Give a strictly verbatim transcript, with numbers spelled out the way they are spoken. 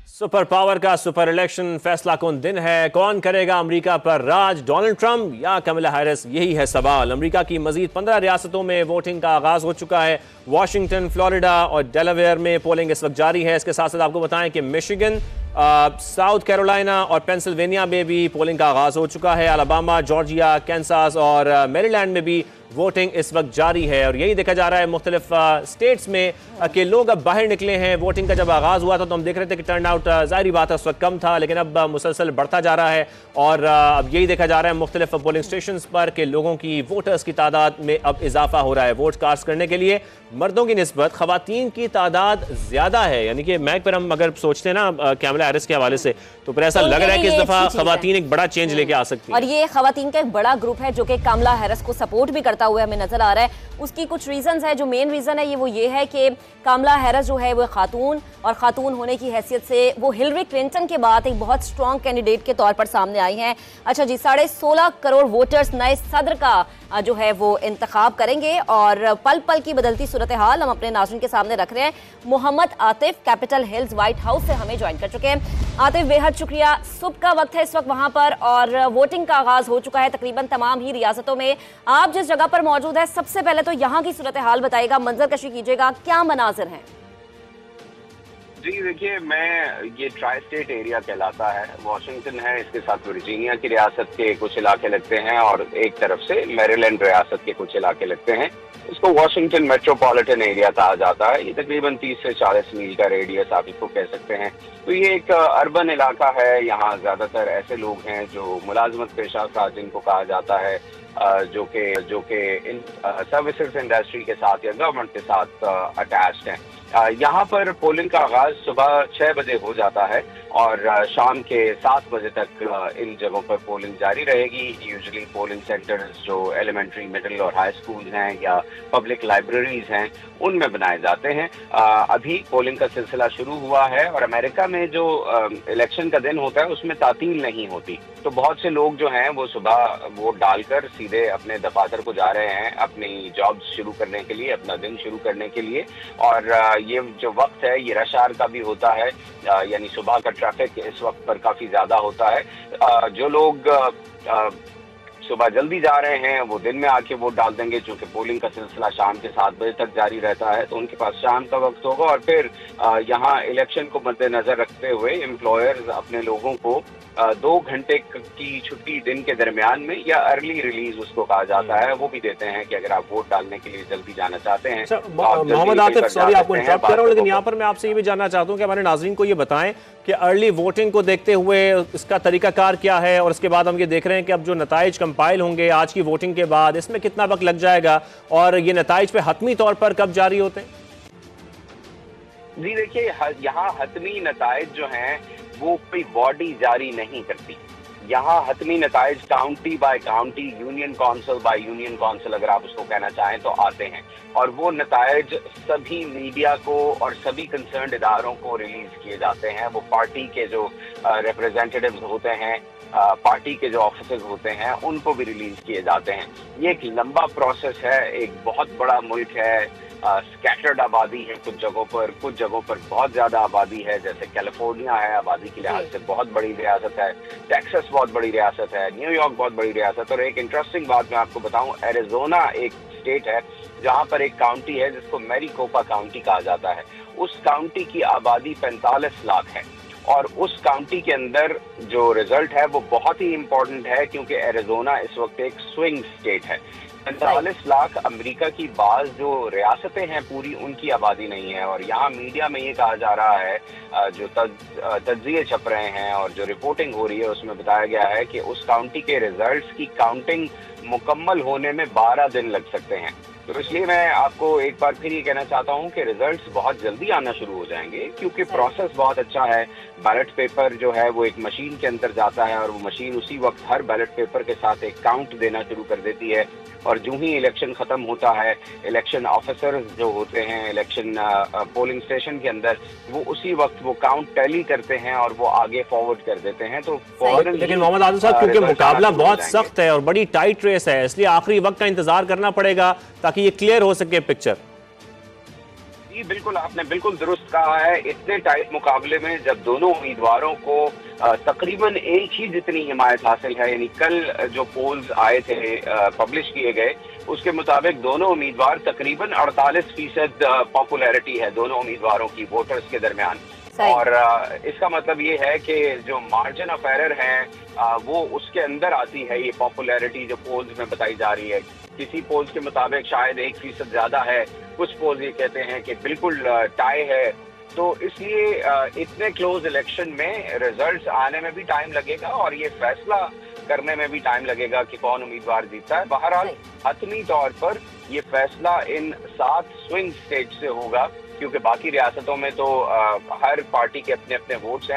Super power का super election फैसला कौन दिन है, कौन करेगा अमेरिका पर राज, डोनाल्ड ट्रंप या कमला हैरिस, यही है सवाल। अमेरिका की मजीद पंद्रह रियासतों में वोटिंग का आगाज हो चुका है। वाशिंगटन, फ्लोरिडा और डेलावेयर में पोलिंग इस वक्त जारी है। इसके साथ साथ आपको बताएं कि मिशिगन, साउथ कैरोलिना और पेंसिल्वेनिया में भी पोलिंग का आगाज हो चुका है। अलाबामा, जॉर्जिया, कैंसास और मेरीलैंड में भी वोटिंग इस वक्त जारी है। और यही देखा जा रहा है मुख्तलिफ स्टेट्स में कि लोग अब बाहर निकले हैं। वोटिंग का जब आगाज हुआ था तो हम देख रहे थे कि टर्न आउट जाहिर बात है उस वक्त कम था, लेकिन अब मुसलसल बढ़ता जा रहा है। और अब यही देखा जा रहा है मुख्तलिफ पोलिंग स्टेशन पर कि लोगों की वोटर्स की तादाद में अब इजाफा हो रहा है। वोट कास्ट करने के लिए मर्दों की निस्बत खवातीन की तादाद ज्यादा है। यानी कि मैक पर हम अगर सोचते हैं ना कैमला हैरिस के हवाले से, तो फिर ऐसा लग रहा है कि इस दफा खवातीन एक बड़ा चेंज लेके आ सकती है। और ये खवातीन का एक बड़ा ग्रुप है जो कि कमला हैरिस को सपोर्ट भी करता हुआ हमें नजर आ रहा है। उसकी कुछ रीजंस है। जो मेन रीजन है ये वो ये है कि कमला हैरिस जो है वो खातून, और खातून होने की हैसियत से वो हिलरी क्लिंटन के बाद एक बहुत स्ट्रॉन्ग कैंडिडेट के तौर पर सामने आई हैं। अच्छा जी, साढ़े सोलह करोड़ वोटर्स नए सदर का जो है वो इंतखाब करेंगे। और पल पल की बदलती सूरत हाल हम अपने नाज़रीन के सामने रख रहे हैं। Mohammad Atif Capitol Hills White House से हमें ज्वाइन कर चुके हैं। आतिफ, बेहद शुक्रिया। सुबह का वक्त है इस वक्त वहां पर और वोटिंग का आगाज हो चुका है तकरीबन तमाम ही रियासतों में। आप जिस जगह पर मौजूद है, सबसे पहले तो यहाँ की सूरत हाल बताइएगा, मंजर कशी कीजिएगा, क्या मनाजिर हैं? जी देखिए, मैं ये ट्राई स्टेट एरिया कहलाता है। वाशिंगटन है, इसके साथ वर्जीनिया की रियासत के कुछ इलाके लगते हैं और एक तरफ से मैरीलैंड रियासत के कुछ इलाके लगते हैं। इसको वाशिंगटन मेट्रोपॉलिटन एरिया कहा जाता है। ये तकरीबन तीस से चालीस मील का रेडियस आप इसको कह सकते हैं। तो ये एक अर्बन इलाका है। यहाँ ज्यादातर ऐसे लोग हैं जो मुलाजमत पेशा का जिनको कहा जाता है, जो कि जो कि इन सर्विसेज इंडस्ट्री के साथ या गवर्नमेंट के साथ अटैच्ड हैं। यहाँ पर पोलिंग का आगाज सुबह छह बजे हो जाता है और शाम के सात बजे तक इन जगहों पर पोलिंग जारी रहेगी। यूजुअली पोलिंग सेंटर्स जो एलिमेंट्री, मिडिल और हाई स्कूल हैं या पब्लिक लाइब्रेरीज हैं उनमें बनाए जाते हैं। अभी पोलिंग का सिलसिला शुरू हुआ है और अमेरिका में जो इलेक्शन का दिन होता है उसमें तातील नहीं होती, तो बहुत से लोग जो हैं वो सुबह वोट डालकर सीधे अपने दफातर को जा रहे हैं अपनी जॉब शुरू करने के लिए, अपना दिन शुरू करने के लिए। और ये जो वक्त है ये रश आवर का भी होता है, यानी सुबह का ट्रैफिक इस वक्त पर काफी ज्यादा होता है। जो लोग सुबह जल्दी जा रहे हैं वो दिन में आके वोट डाल देंगे, क्योंकि पोलिंग का सिलसिला शाम के सात बजे तक जारी रहता है, तो उनके पास शाम का वक्त होगा। और फिर यहाँ इलेक्शन को मद्देनजर रखते हुए एम्प्लॉयर्स अपने लोगों को दो घंटे की छुट्टी दिन के दरमियान में या अर्ली रिलीज उसको कहा जाता है वो भी देते हैं कि अगर आप वोट डालने के लिए जल्दी जाना चाहते हैं। मोहम्मद आतिफ, सॉरी आपको इंटरप्ट कर रहा हूं, लेकिन यहाँ पर मैं आपसे ये भी जानना चाहता हूँ कि हमारे नाज़रीन को ये बताएं कि अर्ली वोटिंग को देखते हुए इसका तरीकाकार क्या है, और उसके बाद हम ये देख रहे हैं कि अब जो नताइज कंपाइल होंगे आज की वोटिंग के बाद, इसमें कितना वक्त लग जाएगा और ये नताइज पे हतमी तौर पर कब जारी होते हैं? जी देखिए, यहाँ हतमी नताइज जो हैं वो कोई बॉडी जारी नहीं करती। यहाँ हतमी नताइज county by county, union council by union council अगर आप उसको कहना चाहें तो आते हैं, और वो नताइज सभी मीडिया को और सभी कंसर्न्ड इदारों को रिलीज किए जाते हैं। वो पार्टी के जो रिप्रेजेंटेटिव्स होते हैं, पार्टी के जो ऑफिसर्स होते हैं उनको भी रिलीज किए जाते हैं। ये एक लंबा प्रोसेस है, एक बहुत बड़ा मुल्क है, स्कैटर्ड आबादी है कुछ जगहों पर, कुछ जगहों पर बहुत ज्यादा आबादी है, जैसे कैलिफोर्निया है आबादी के लिहाज से बहुत बड़ी रियासत है, टेक्सास बहुत बड़ी रियासत है, न्यूयॉर्क बहुत बड़ी रियासत। और एक इंटरेस्टिंग बात मैं आपको बताऊं, एरिजोना एक स्टेट है जहां पर एक काउंटी है जिसको मैरीकोपा काउंटी कहा जाता है। उस काउंटी की आबादी पैंतालीस लाख है और उस काउंटी के अंदर जो रिजल्ट है वो बहुत ही इंपॉर्टेंट है, क्योंकि एरिजोना इस वक्त एक स्विंग स्टेट है। पैंतालीस लाख अमेरिका की बाज जो रियासतें हैं पूरी उनकी आबादी नहीं है। और यहाँ मीडिया में ये कहा जा रहा है, जो तज्जिए छप रहे हैं और जो रिपोर्टिंग हो रही है उसमें बताया गया है कि उस काउंटी के रिजल्ट्स की काउंटिंग मुकम्मल होने में बारह दिन लग सकते हैं। तो इसलिए मैं आपको एक बार फिर ये कहना चाहता हूँ कि रिजल्ट्स बहुत जल्दी आना शुरू हो जाएंगे, क्योंकि प्रोसेस बहुत अच्छा है। बैलेट पेपर जो है वो एक मशीन के अंदर जाता है और वो मशीन उसी वक्त हर बैलेट पेपर के साथ एक काउंट देना शुरू कर देती है। और जो ही इलेक्शन खत्म होता है, इलेक्शन ऑफिसर्स जो होते हैं इलेक्शन पोलिंग स्टेशन के अंदर, वो उसी वक्त वो काउंट टैली करते हैं और वो आगे फॉरवर्ड कर देते हैं। तो लेकिन मोहम्मद आतिफ साहब, क्योंकि मुकाबला बहुत सख्त है और बड़ी टाइट रेस है, इसलिए आखिरी वक्त का इंतजार करना पड़ेगा ताकि ये क्लियर हो सके पिक्चर। जी बिल्कुल, आपने बिल्कुल दुरुस्त कहा है। इतने टाइट मुकाबले में जब दोनों उम्मीदवारों को तकरीबन एक ही जितनी हिमायत हासिल है, यानी कल जो पोल्स आए थे पब्लिश किए गए उसके मुताबिक दोनों उम्मीदवार तकरीबन अड़तालीस फीसद पॉपुलैरिटी है दोनों उम्मीदवारों की वोटर्स के दरमियान। और इसका मतलब ये है कि जो मार्जिन ऑफ एरर है वो उसके अंदर आती है ये पॉपुलैरिटी जो पोल्स में बताई जा रही है। किसी पोल्स के मुताबिक शायद एक फीसद ज्यादा है, कुछ पोल्स ये कहते हैं कि बिल्कुल टाई है। तो इसलिए इतने क्लोज इलेक्शन में रिजल्ट्स आने में भी टाइम लगेगा और ये फैसला करने में भी टाइम लगेगा कि कौन उम्मीदवार जीतता है। बहरहाल हतमी तौर पर ये फैसला इन सात स्विंग स्टेट से होगा, क्योंकि बाकी रियासतों में तो हर पार्टी के अपने अपने वोट्स हैं।